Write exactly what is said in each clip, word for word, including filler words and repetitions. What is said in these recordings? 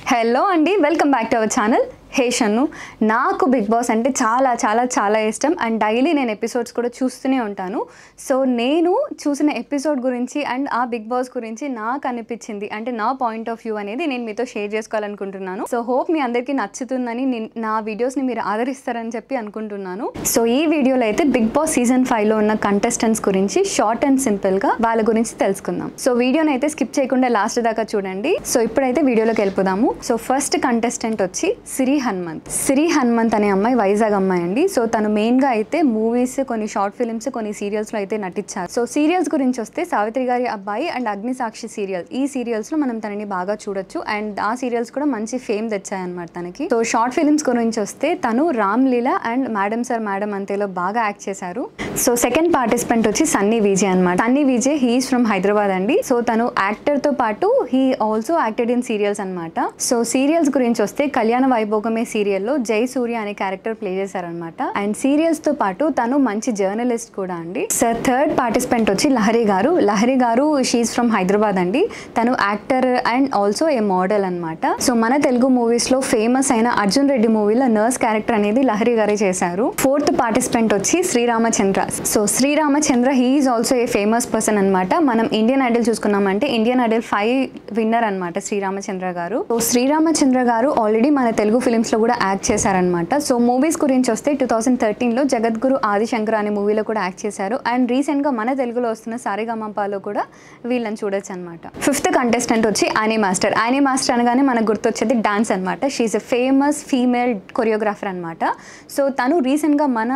Hello అండి, welcome back to our channel. Hey Shannu. నాకు big boss అంటే చాలా చాలా చాలా ఇష్టం అండ్ డైలీ నేను ఎపిసోడ్స్ కూడా చూస్తూనే ఉంటాను. సో నేను చూసిన ఎపిసోడ్ గురించి అండ్ ఆ బిగ్ బాస్ గురించి నాకు అనిపించింది అంటే నా పాయింట్ ఆఫ్ వ్యూ అనేది నేను మీతో షేర్ చేసుకోవాలనుకుంటున్నాను. సో హోప్ మీ అందరికీ నచ్చుతుందని, నా వీడియోస్ని మీరు ఆదరిస్తారని చెప్పి అనుకుంటున్నాను. సో ఈ వీడియోలో అయితే బిగ్ బాస్ సీజన్ ఫైవ్లో ఉన్న కంటెస్టెంట్స్ గురించి షార్ట్ అండ్ సింపుల్గా వాళ్ళ గురించి తెలుసుకుందాం. సో వీడియోని అయితే స్కిప్ చేయకుండా లాస్ట్ దాకా చూడండి. సో ఇప్పుడైతే వీడియోలోకి వెళ్ళిపోదాము. సో ఫస్ట్ కంటెస్టెంట్ వచ్చి సిరి హనుమంత్. సిరి హనుమంత్ అనే అమ్మాయి వైజాగ్ అమ్మాయి అండి. సో తను మెయిన్ గా అయితే మూవీస్, కొన్ని షార్ట్ ఫిల్మ్స్, కొన్ని సీరియల్స్ లో అయితే నటించారు. సో సీరియల్స్ గురించి వస్తే సావిత్రి గారి అబ్బాయి అండ్ అగ్నిసాక్షి సీరియల్, ఈ సీరియల్స్ లో మనం తనని బాగా చూడొచ్చు అండ్ ఆ సీరియల్స్ కూడా మంచి ఫేమ్ తెచ్చాయన్నమాట తనకి. సో షార్ట్ ఫిల్మ్స్ గురించి వస్తే తను Ram Leela and madam sir madam అంతేలో బాగా యాక్ట్ చేశారు. సో సెకండ్ పార్టిసిపెంట్ వచ్చి సన్నీ విజయ్ అనమాట. సన్నీ విజయ్ హీస్ ఫ్రమ్ హైదరాబాద్ అండి. సో తను యాక్టర్ తో పాటు he also acted in serials అనమాట. సో సీరియల్స్ గురించి వస్తే కళ్యాణ వైభోగమే సీరియల్లో జై సూర్య అనే క్యారెక్టర్ ప్లే చేశారనమాట. అండ్ సీరియల్స్ తో పాటు తను మంచి జర్నలిస్ట్ కూడా అండి. సార్ థర్డ్ పార్టిసిపెంట్ వచ్చి లహరి గారు. లహరి గారు షీఈస్ ఫ్రమ్ హైదరాబాద్ అండి. తను actor and also a model అనమాట. సో మన తెలుగు మూవీస్ లో ఫేమస్ అయిన అర్జున్ రెడ్డి మూవీలో నర్స్ క్యారెక్టర్ అనేది లహరి గారే చేశారు. ఫోర్త్ పార్టిసిపెంట్ వచ్చి Sriramachandra. So Sriramachandra he's also a famous person అనమాట. మనం ఇండియన్ ఐడల్ చూసుకున్నామంటే ఇండియన్ ఐడల్ ఫైవ్ విన్నర్ అనమాట శ్రీరామచంద్ర గారు. సో శ్రీరామచంద్ర గారు ఆల్రెడీ మన తెలుగు ఫిలిమ్స్ లో కూడా యాక్ట్ చేశారనమాట. సో మూవీస్ గురించి వస్తే టూ థౌసండ్ థర్టీన్ లో జగద్గురు ఆదిశంకర్ అనే మూవీలో కూడా యాక్ట్ చేశారు. అండ్ రీసెంట్ గా మన తెలుగులో వస్తున్న సారేగమపాలో కూడా వీళ్ళని చూడొచ్చు అనమాట. ఫిఫ్త్ కంటెస్టెంట్ వచ్చి ఆనీ మాస్టర్. ఆనీ మాస్టర్ అనగానే మనకు గుర్తొచ్చేది డాన్స్ అనమాట. She's a famous female choreographer అనమాట. సో తను రీసెంట్ గా మన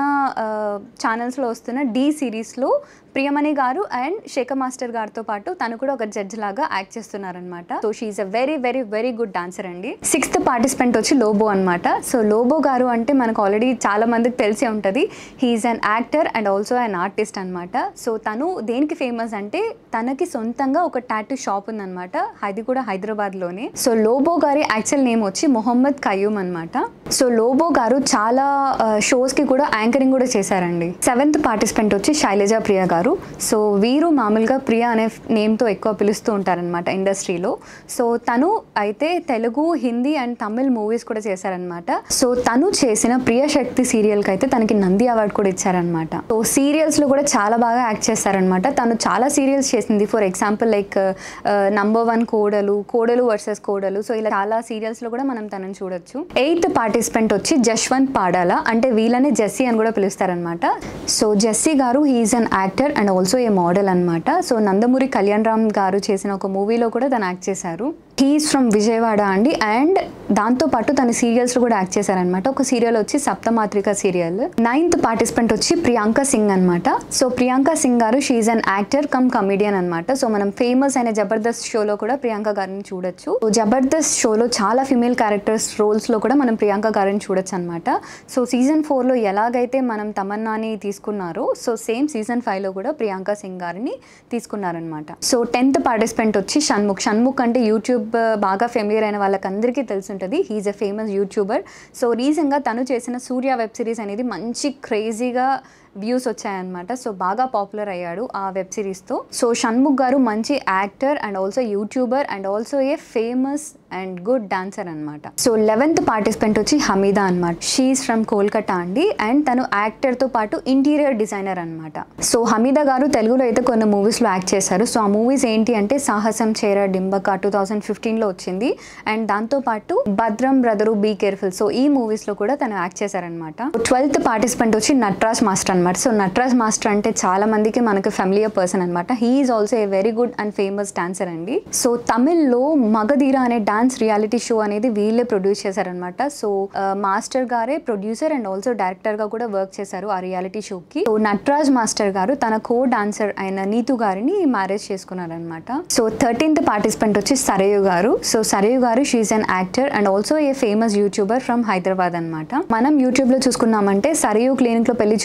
ఛానల్స్ లో వస్తున్న డి సిరీస్ లో ప్రియమణి గారు అండ్ శేఖర్ మాస్టర్ గారితో పాటు తను కూడా ఒక జడ్జ్ లాగా యాక్ట్ చేస్తున్నారనమాట. So she's a very very very good dancer అండి. సిక్స్త్ పార్టిసిపెంట్ వచ్చి లోబో అనమాట. సో లోబో గారు అంటే మనకు ఆల్రెడీ చాలా మందికి తెలిసే ఉంటుంది. He's an actor and also an artist అనమాట. సో తను దేనికి ఫేమస్ అంటే తనకి సొంతంగా ఒక టాటూ షాప్ ఉందన్నమాట. అది కూడా హైదరాబాద్ లోనే. సో లోబో గారి యాక్చువల్ నేమ్ వచ్చి మొహమ్మద్ కయ్యూమ్ అనమాట. సో లోబో గారు చాలా షోస్ కి కూడా యాంకరింగ్ కూడా చేశారండి. సెవెంత్ పార్టిసిపెంట్ వచ్చి శైలజ ప్రియ గారు. సో వీరు మామూలుగా ప్రియ అనే నేమ్తో ఎక్కువ పిలుస్తూ ఉంటారనమాట ఇండస్ట్రీలో. సో తను అయితే తెలుగు, హిందీ అండ్ తమిళ్ మూవీస్ కూడా చేశారనమాట. సో తను చేసిన ప్రియశక్తి సీరియల్కి అయితే తనకి నంది అవార్డు కూడా ఇచ్చారనమాట. సో సీరియల్స్లో కూడా చాలా బాగా యాక్ట్ చేస్తారనమాట. తను చాలా సీరియల్స్ చేసింది. For example like number one కోడలు, కోడలు వర్సెస్ కోడలు. సో ఇలా చాలా సీరియల్స్లో కూడా మనం తనని చూడొచ్చు. ఎయిత్ పార్టిసిపెంట్ వచ్చి జశ్వంత్ పాడాల, అంటే వీళ్ళనే జెస్సీ అని కూడా పిలుస్తారనమాట. సో జెస్సీ గారు he's an actor and also a model అనమాట. సో నందమూరి కళ్యాణ్ రామ్ గారు చేసిన ఒక మూవీలో కూడా తను యాక్ట్ చేశారు. హీఈస్ ఫ్రమ్ విజయవాడ అండి. అండ్ దాంతోపాటు తన సీరియల్స్లో కూడా యాక్ట్ చేశారనమాట. ఒక సీరియల్ వచ్చి సప్తమాత్రిక సీరియల్. నైన్త్ పార్టిసిపెంట్ వచ్చి ప్రియాంక సింగ్ అనమాట. సో ప్రియాంక సింగ్ గారు she's an actor cum comedian అనమాట. సో మనం ఫేమస్ అయిన జబర్దస్త్ షోలో కూడా ప్రియాంక గారిని చూడొచ్చు. జబర్దస్త్ షోలో చాలా ఫిమేల్ క్యారెక్టర్స్ రోల్స్ లో కూడా మనం ప్రియాంక గారిని చూడొచ్చు అనమాట. సో సీజన్ ఫోర్ లో ఎలాగైతే మనం తమన్నాని తీసుకున్నారో సో సేమ్ సీజన్ ఫైవ్ లో కూడా ప్రియాంక సింగ్ గారిని తీసుకున్నారనమాట. సో టెన్త్ పార్టిసిపెంట్ వచ్చి షణ్ముఖ్. షణ్ముఖ్ అంటే యూట్యూబ్ బాగా ఫెమిలియర్ అయిన వాళ్ళకందరికీ తెలిసి ఉంటుంది. He's a famous YouTuber. So రీసెంట్గా తను చేసిన సూర్య వెబ్ సిరీస్ అనేది మంచి క్రేజీగా వ్యూస్ వచ్చాయన్నమాట. సో బాగా పాపులర్ అయ్యాడు ఆ వెబ్ సిరీస్తో. సో షణ్ముఖ్ గారు మంచి actor and also YouTuber and also a famous and good dancer అనమాట. సో లెవెన్త్ పార్టిసిపెంట్ వచ్చి హమీదా అనమాట. షీఈస్ ఫ్రమ్ కోల్కతా అండి. అండ్ తను యాక్టర్తో పాటు ఇంటీరియర్ డిజైనర్ అనమాట. సో హమీదా గారు తెలుగులో అయితే కొన్ని మూవీస్లో యాక్ట్ చేశారు. సో ఆ మూవీస్ ఏంటి అంటే సాహసం చేర డింబక టూ థౌజండ్ ఫిఫ్టీన్లో వచ్చింది. అండ్ దాంతోపాటు భద్రం బ్రదరు బీ కేర్ఫుల్. సో ఈ మూవీస్లో కూడా తను యాక్ట్ చేశారనమాట. ట్వెల్త్ పార్టిసిపెంట్ వచ్చి నట్రాజ్ మాస్టర్ అనమాట. సో నట్రాజ్ మాస్టర్ అంటే చాలా మందికి మనకు ఫెమిలియర్ పర్సన్ అనమాట. He's also a very good and famous dancer అండి. సో తమిళ్లో మగధీర అనే డాన్స్ రియాలిటీ షో అనేది వీళ్ళే ప్రొడ్యూస్ చేశారనమాట. సో మాస్టర్ గారే ప్రొడ్యూసర్ అండ్ ఆల్సో డైరెక్టర్ గా కూడా వర్క్ చేశారు ఆ రియాలిటీ షోకి. సో నట్రాజ్ మాస్టర్ గారు తన కో డాన్సర్ అయిన నీతు గారిని మ్యారేజ్ చేసుకున్నారనమాట. సో థర్టీన్త్ పార్టిసిపెంట్ వచ్చి సరయు గారు. సో సరయు గారు she's an actor and also a famous YouTuber from Hyderabad అనమాట. మనం యూట్యూబ్ లో చూసుకున్నామంటే సరయు క్లినిక్ లో పెళ్లి చూపులు అనే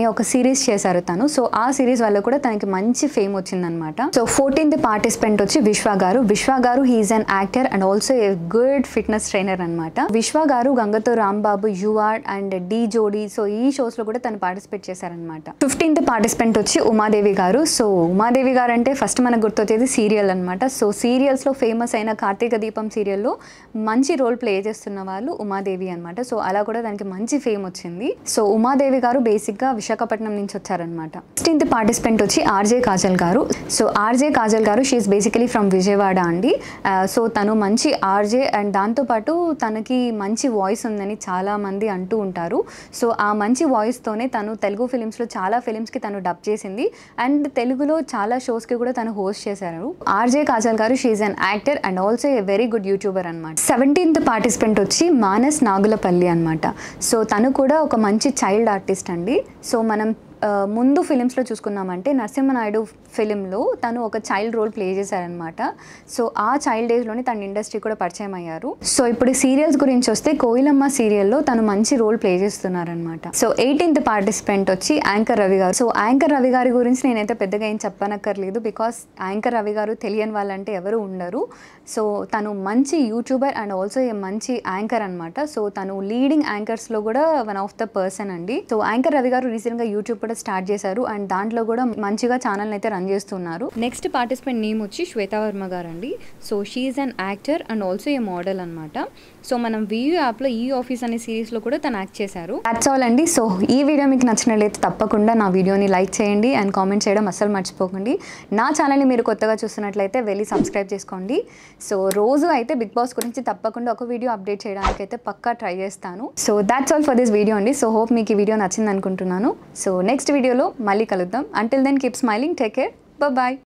అని ఒక సిరీస్ చేశారు తను. సో ఆ సిరీస్ వల్ల కూడా తనకి మంచి ఫేమ్ వచ్చిందనమాట. సో ఫోర్టీన్త్ పార్టిసిపెంట్ వచ్చి విశ్వ గారు. విశ్వ గారు he's an actor and also a good fitness trainer అనమాట. విశ్వ గారు గంగతో రాంబాబు, యువాడ్ అండ్ డి జోడీ, సో ఈ షోస్ లో కూడా తను పార్టిసిపేట్ చేశారనమాట. ఫిఫ్టీన్త్ పార్టిసిపెంట్ వచ్చి ఉమాదేవి గారు. సో ఉమాదేవి గారు అంటే ఫస్ట్ మనకు గుర్తొచ్చేది సీరియల్ అనమాట. సో సీరియల్స్ లో ఫేమస్ అయిన కార్తీక దీపం సీరియల్లో మంచి రోల్ ప్లే చేస్తున్న వాళ్ళు ఉమాదేవి అనమాట. సో అలా కూడా దానికి మంచి ఫేమ్ వచ్చింది. సో ఉమాదేవి గారు బేసిక్ గా విశాఖపట్నం నుంచి వచ్చారనమాట. సిక్స్టీన్త్ పార్టిసిపెంట్ వచ్చి ఆర్జే కాజల్ గారు. సో ఆర్జే కాజల్ గారు షీఈస్ బేసికలీ ఫ్రమ్ విజయవాడ అండి. సో తను మంచి ఆర్జే అండ్ దాంతోపాటు తనకి మంచి వాయిస్ ఉందని చాలా మంది అంటూ ఉంటారు. సో ఆ మంచి వాయిస్తోనే తను తెలుగు ఫిలిమ్స్లో చాలా ఫిలిమ్స్కి తను డబ్ చేసింది అండ్ తెలుగులో చాలా షోస్కి కూడా తను హోస్ట్ చేశారు. ఆర్జే కాజల్ గారు she's an actor and also a very good YouTuber అనమాట. సెవెంటీన్త్ పార్టిసిపెంట్ వచ్చి మానస్ నాగులపల్లి అనమాట. సో తను కూడా ఒక మంచి చైల్డ్ ఆర్టిస్ట్ అండి. సో మనం ముందు ఫిలిమ్స్లో చూసుకున్నామంటే నరసింహనాయుడు ఫిలింలో తను ఒక చైల్డ్ రోల్ ప్లే చేశారనమాట. సో ఆ చైల్డ్ ఏజ్లోనే తన ఇండస్ట్రీ కూడా పరిచయం అయ్యారు. సో ఇప్పుడు సీరియల్స్ గురించి వస్తే కోయిలమ్మ సీరియల్లో తను మంచి రోల్ ప్లే చేస్తున్నారనమాట. సో ఎయిటీన్త్ పార్టిసిపెంట్ వచ్చి యాంకర్ రవి గారు. సో యాంకర్ రవి గారి గురించి నేనైతే పెద్దగా ఏం చెప్పనక్కర్లేదు, బికాస్ యాంకర్ రవి గారు తెలియని వాళ్ళంటే ఎవరు ఉండరు. సో తను మంచి యూట్యూబర్ అండ్ ఆల్సో ఏ మంచి యాంకర్ అనమాట. సో తను లీడింగ్ యాంకర్స్లో కూడా వన్ ఆఫ్ ద పర్సన్ అండి. సో యాంకర్ రవి గారు రీసెంట్గా యూట్యూబ్ స్టార్ట్ చేశారు అండ్ దాంట్లో కూడా మంచిగా ఛానల్ అయితే రన్ చేస్తున్నారు. నెక్స్ట్ పార్టిసిపెంట్ నేమ్ వచ్చి శ్వేతా వర్మ గారు అండి. So she's an actor and also a model అనమాట. సో మనం వియూ యాప్లో ఈ ఆఫీస్ అనే సిరీస్లో కూడా తను యాక్ట్ చేశారు. దాట్స్ ఆల్ అండి. సో ఈ వీడియో మీకు నచ్చినట్లయితే తప్పకుండా నా వీడియోని లైక్ చేయండి అండ్ కామెంట్ చేయడం అస్సలు మర్చిపోకండి. నా ఛానల్ని మీరు కొత్తగా చూస్తున్నట్లయితే వెళ్ళి సబ్స్క్రైబ్ చేసుకోండి. సో రోజు అయితే బిగ్ బాస్ గురించి తప్పకుండా ఒక వీడియో అప్డేట్ చేయడానికి అయితే పక్కా ట్రై చేస్తాను. So that's all for this video అండి. సో హోప్ మీకు ఈ వీడియో నచ్చింది అనుకుంటున్నాను. సో నెక్స్ట్ వీడియోలో మళ్ళీ కలుద్దాం. Until then keep smiling, take care, bye.